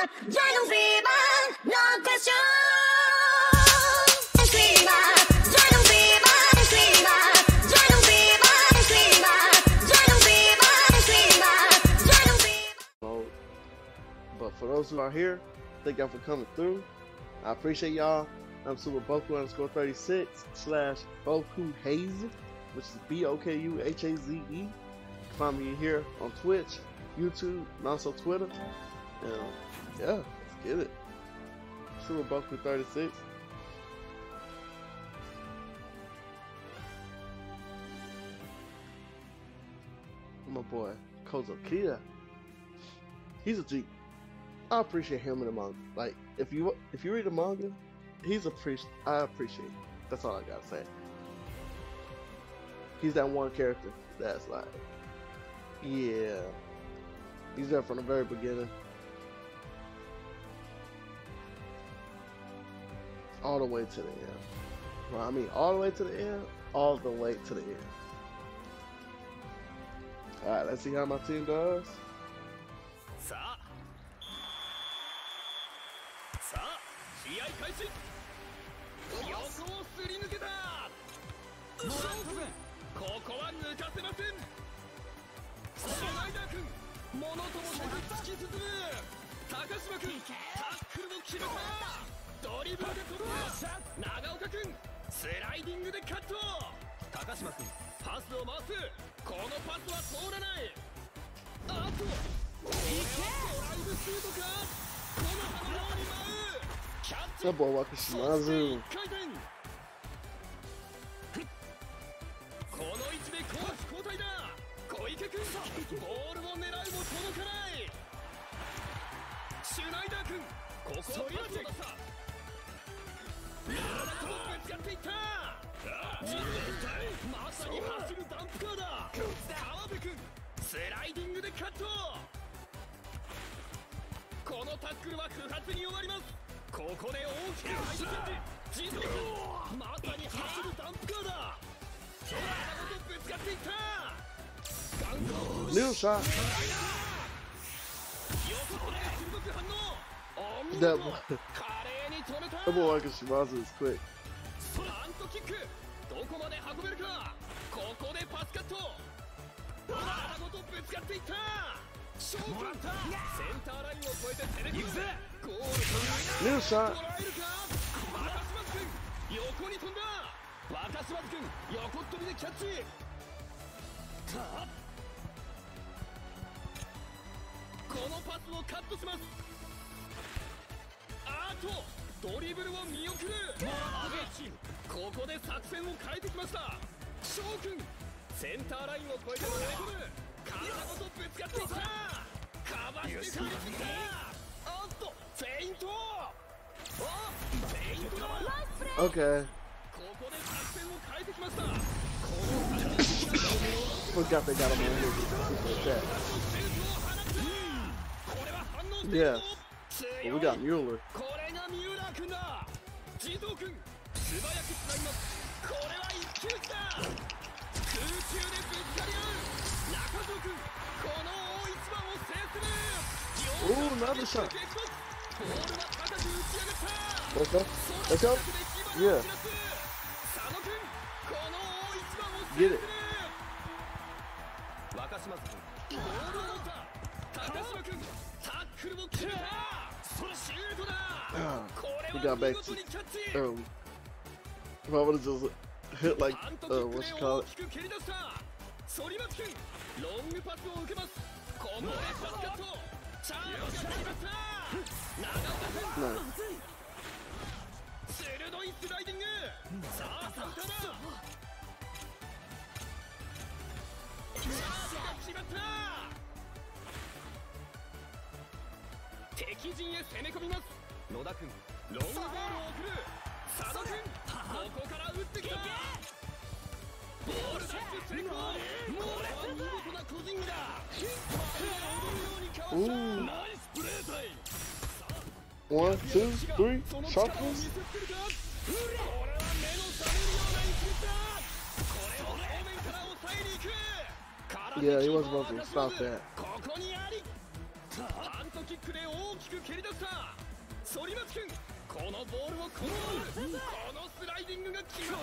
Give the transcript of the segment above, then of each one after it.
Dragon Fever, no question. Fever, Dragon Fever, Fever, Dragon Fever, Fever, Dragon Fever, Fever, Dragon Fever. But for those who are here, thank y'all for coming through. I appreciate y'all. I'm Super_36/BokuHaze, which is BOKUHAZE. Find me here on Twitch, YouTube, and also Twitter. Yeah, let's get it. Super_36. My boy Kozokia. He's a G. I appreciate him in the manga. Like, if you read the manga, I appreciate it. That's all I gotta say. He's that one character that's like, yeah, he's there from the very beginning, all the way to the end. Well, I mean, all the way to the end, all the way to the end. All right, let's see how my team does. That boy walking Tsubasa. Little shot. That boy like Tsubasa is quick. Little shot. Okay. Forgot they got him on here. Yeah. Well, we got Mueller. Ooh, another shot. Let's go. Let's go. Yeah. Get it. We got back to early. If I would have just hit like, what you call it? No. Ooh. 1, 2, 3, sharpness. Yeah, he wasn't supposed to stop that. きく蹴り出した。反町君、このボールをコントロール。このスライディングが決まった。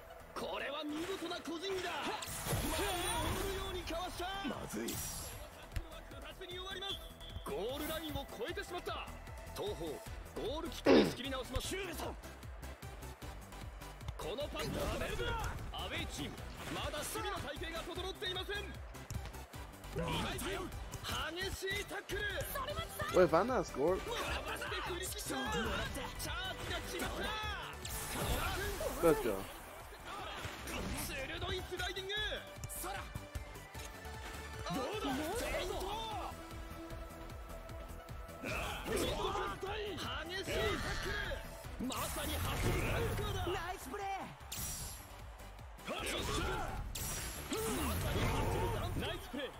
これは見事な個人技だ。まるで踊るようにかわした。まずい。不発に終わります。ゴールラインを越えてしまった。東方ゴールキックで仕切り直します。シュート。このパスを止める。アウェイチーム、まだ守備の体系が整っていません。今井君、激しいタックル。 Wait, if I not scored? Let's go. 鋭いスライディング。どうだ。激しいタックル。まさに走るタックルだ。ナイスプレー。まさに走るナイスプレー。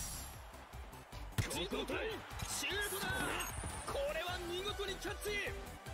シュートだ。これは見事にキャッチ。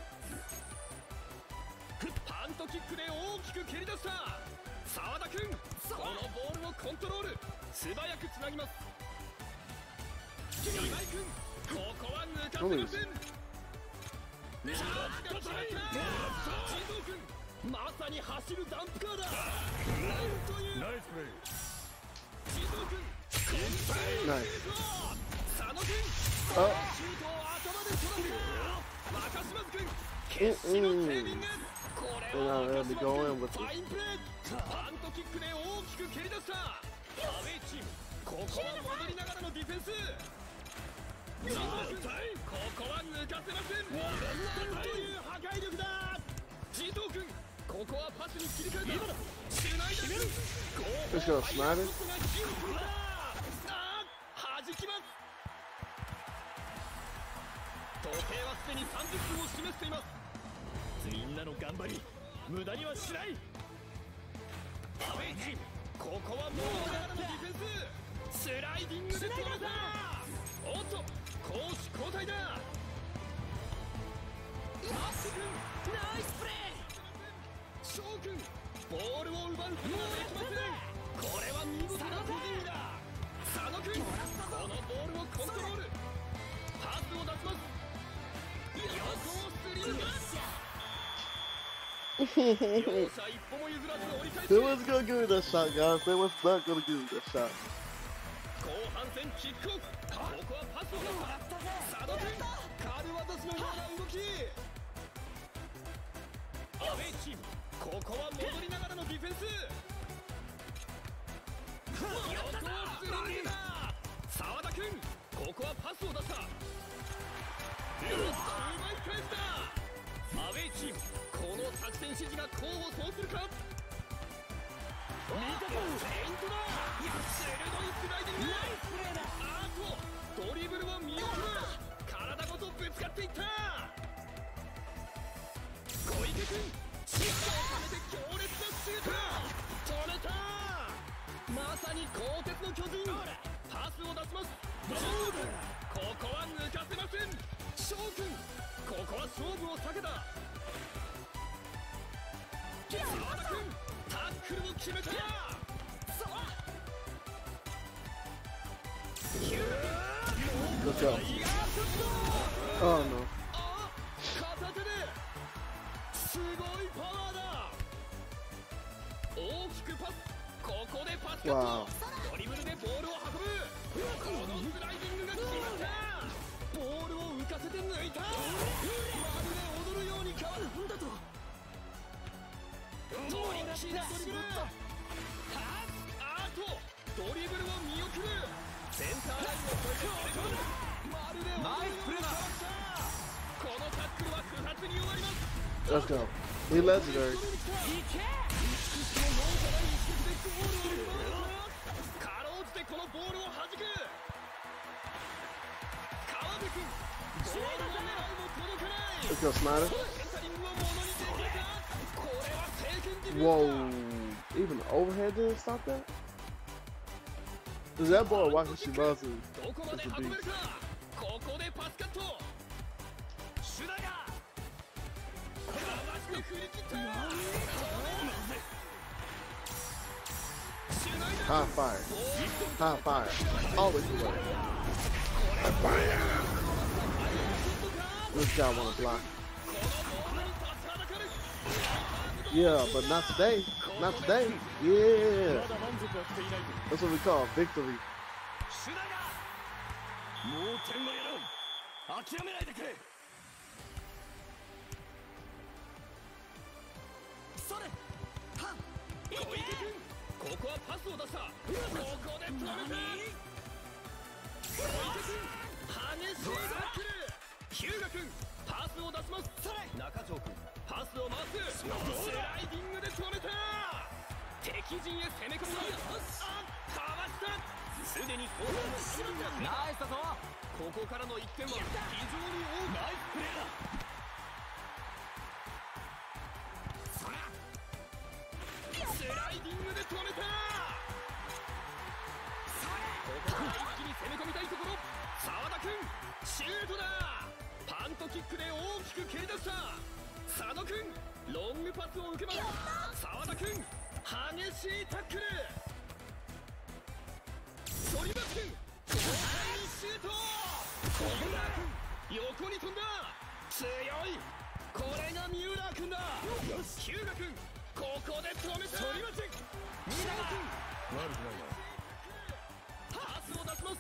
パントキックで大きく蹴り出した澤田君。このボールをコントロール。素早くつなぎます。今井君、ここは抜かせません。チャージが決まった。地蔵君、まさに走るダンプカーだ。なんというナイスプレー。地蔵君、 ナイス。 佐野君、シュートを頭で取らせた。若島津君、決死のセービング。これは若島津君、ファインプレー。パントキックで大きく蹴り出した。アウェイチーム、ここは戻りながらのディフェンス。地蔵君、ここは抜かせません。なんという破壊力だ。地蔵君、ここはパスに切り替えた。シュナイダー君、 Let's go, Snyder. 弾きます。時計はすでに30分を示しています。みんなの頑張り無駄にはしない。アウェイチーム、ここはもうながらのディフェンス。スライディングで止めた。おっと、攻守交代だ。マッシュ君、ナイスプレー。翔君、ボールを奪うことができません。これは見事な個人技だ。佐野君、このボールをコントロール。パスを出します。横をすり抜け。両者一歩も譲らず折り返し。 They was gonna give me that shot, guys. They was not gonna give me that shot. 後半戦キックオフ。ここはパスを出した。佐野君、軽渡しのような動き。アウェイチーム、ここは戻りながらのディフェンス。横をすり抜けた。澤田君、ここはパスを出した。奪い返した。アウェイチーム、この作戦指示が功を奏するか。見たか、フェイントだ。鋭いスライディング。あとドリブルを見送る。体ごとぶつかっていった。小池君、シュートを止めて強烈なシュート。止めた。まさに鋼鉄の巨人。パスを出します。ここは抜かせません。翔君、ここは勝負を避けた。澤田君、タックルを決めた。 Let's go. Oh no. 片手ですごいパワーだ。大きくパス。ここでパスカット。ドリブルでボールを運ぶ。このスライディングが決まった。ボールを浮かせて抜いた。まるで踊るように変わるんだと。トリッキーなドリブル。あとドリブルを見送る。センターラインを越えてまるで踊るように変わった。このタックルは不発に終わります。 Let's go. He legendary. かろうじてこのボールを弾く。川辺君、ボールを狙うも届かない。 Let's go, Snyder. センタリングをものにできるか。これは経験的。 Whoa. Even the overhead didn't stop that? Is that boy watching Tsubasa? どこまで運べるか。ここでパスカット。シュナイダー。かわして振り切った。 High fire. High fire. Always the way. High fire. This guy wanna block. Yeah, but not today. Not today. Yeah. That's what we call victory. もう点をやろう。諦めないでくれ。それ。はっ。小池君、ここはパスを出した。ここで止めた。小池君、激しいタックル。日向君、パスを出します。それ。中条君、パスを回す。スライディングで止めた。敵陣へ攻め込みます。あ、かわした。すでに後半のシーンがナイスだぞ。ここからの1点は非常に大きいナイスプレーだ。スライディングで止めた。ここから一気に攻め込みたいところ。澤田君シュートだ。パントキックで大きく蹴り出した。佐野君ロングパスを受けます。澤田君激しいタックル。反町君豪快にシュート。小村君横に飛んだ。強い。これが三浦君だ。日向君ここで止めた。反町二田君悪くないな。パスを出します。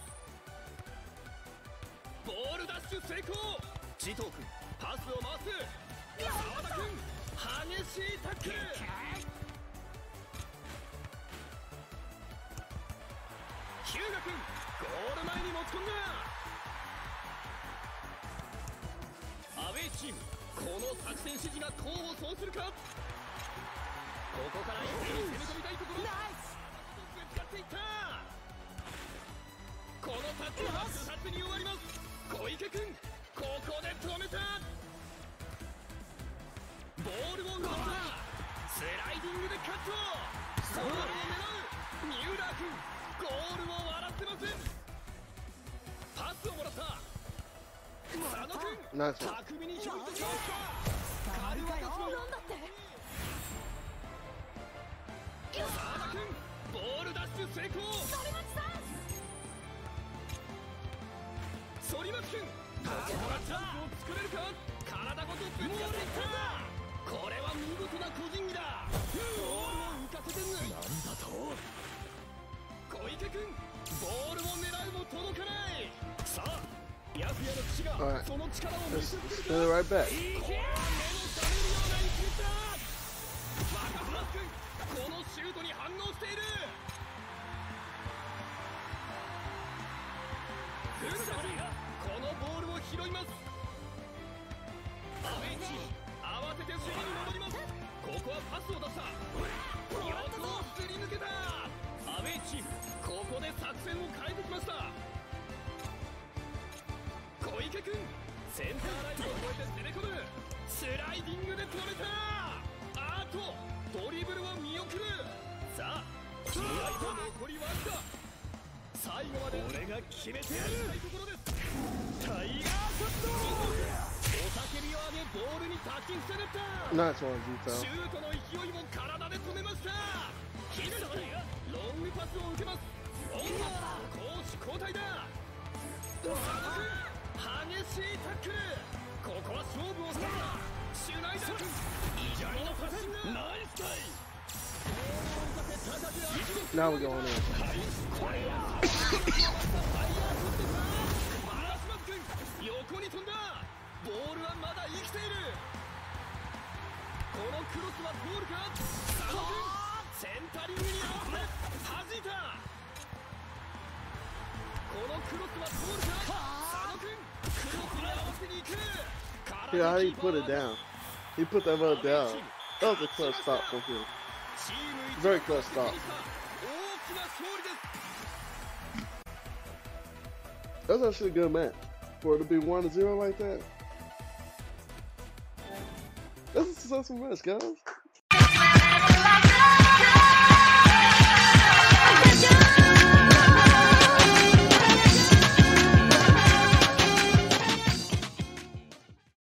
ボールダッシュ成功。慈藤君パスを回す。澤田君激しいタックル。日向君ゴール前に持ち込んだ。アウェーチームこの作戦指示が功を奏するか。ここから一気に攻め込みたいところ。ナイス。ぶつかっていった。このタッチは2つに終わります。小池君ここで止めた。ボールを奪った。スライディングでカット。ゴールを狙う三浦君ゴールを割らせません。パスをもらった。佐野君巧みに拾ってしまった。カルワタスのなんだって。澤田君ボールダッシュ成功。反町君ここからチャンスを作れるか。体ごとぶつかっていった。これは見事な個人技だ。ボールを浮かせて抜いた。なんだと。小池君ボールを狙うも届かない。さあヤフヤの騎士がその力を見せつけるか。これは目の覚めるような一撃だ。若林君このシュートに反応している。古田君このボールを拾います。アウェイチーム慌てて守備に戻ります。ここはパスを出した。横をすり抜けた。アウェイチームここで作戦を変えてきました。小池君センターラインを越えて攻め込む。スライディングで止めた。あとドリブルを見送る。さあ試合と残りわずか。最後まで俺が決めてやる。タイガーショット。雄たけびを上げボールにタッチして打った。シュートの勢いも体で止めました。ヒデさんロングパスを受けます。攻守交代だ。佐野君激しいタックル。ここは勝負をした。シュナイダー君意地のパッシング。ナイストライ。 Now we're going in. 横に飛んだ。ボールはまだ生きている。このクロスは通るか。佐野君センタリングに合わせ弾いた。このクロスは通るか。佐野君クロスに合わせに行く。 Yeah, how he put it down. He put that one down. That was a close stop for him. Very close stop. That's actually a good match. For it to be 1-0 like that. That's a successful match, guys.